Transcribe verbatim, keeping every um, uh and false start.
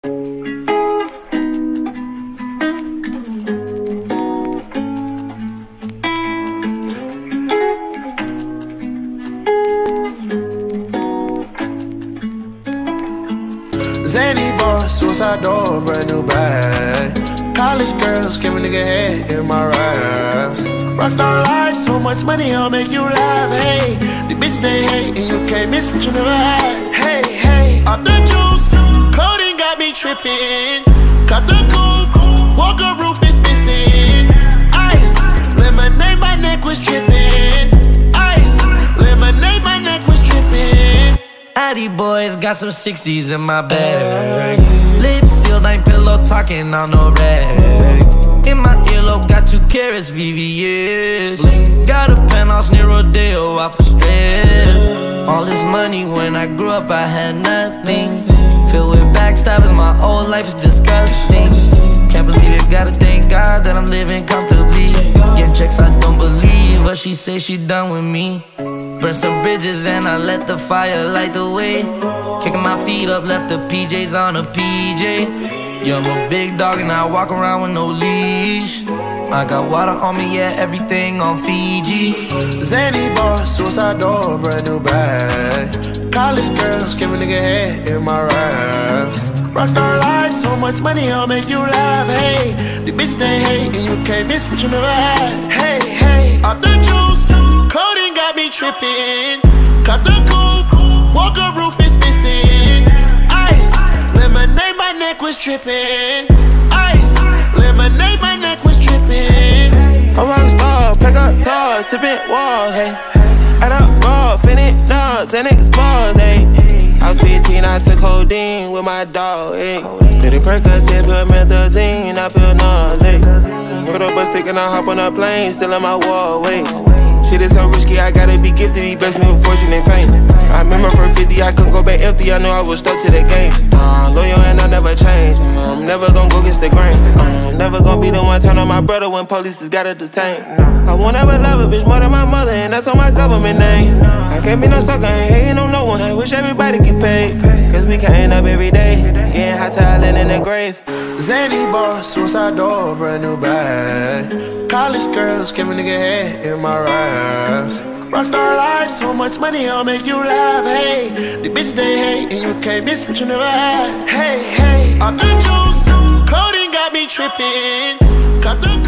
Zany boss, suicide door, brand new bag. College girls, give a nigga head in my raps. Rockstar life, so much money, I'll make you laugh. Hey, the bitch they hate, and you can't miss what you never had. Hey, hey, off the juice, coding got me tripping. Cut the coupe, Walker roof is missing. Ice, lemonade, my neck was tripping. Ice, lemonade, my neck was tripping. Addy boys got some sixties in my bag. Lips sealed, ain't pillow talking on no rag. In my earlobe, got two carats, V V S. Got a penthouse near Rodeo, out for stress. All this money, when I grew up, I had nothing. Filled with backstabbing, my whole life is disgusting. Can't believe it, gotta thank God that I'm living comfortably. Getting checks, I don't believe, but she say she done with me. Burn some bridges and I let the fire light the way. Kicking my feet up, left the P Js on a P J. Yeah, I'm a big dog and I walk around with no leash. I got water on me, yeah, everything on Fiji. Zany boss, suicide door, brand new bag. College girls, give a nigga head in my raps. Rockstar life, so much money, I'll make you laugh. Hey, the bitch they hate, and you can't miss what you never had. Hey, hey, off the juice, coding got me tripping. Cut the coupe, Walker roof is missing. Ice, lemonade, my neck was tripping. Ice, lemonade, my neck was tripping. I'm a rockstar, pack up toys, tipping walls, hey. Add up raw, finish nuts, and explores, hey. I was fifteen, I took codeine with my dog, ayy. Did a Percocet, put methazine, I feel nauseous. Put up a stick and I hop on a plane, still in my wall, wait. Shit is so risky, I gotta be gifted, he blessed me with fortune and fame. I remember from fifty, I couldn't go back empty, I knew I was stuck to the game. Uh, loyal and I never change, uh, I'm never gonna go against the grain. uh, I'm never gonna be the one turn on my brother when police just gotta detain. I won't ever love a bitch more than my mother, and that's on my government name. I can't be no sucker, ain't hating on no one, I wish everybody get paid. Cause we can't up every day, getting hot talent in the grave. Zany boss, suicide door, brand new bag. College girls, give a nigga head in my raps. Rockstar life, so much money, I'll make you laugh. Hey, the bitch they hate, and you can't miss what you never had. Hey, hey, off the juice, coding got me tripping. Cut the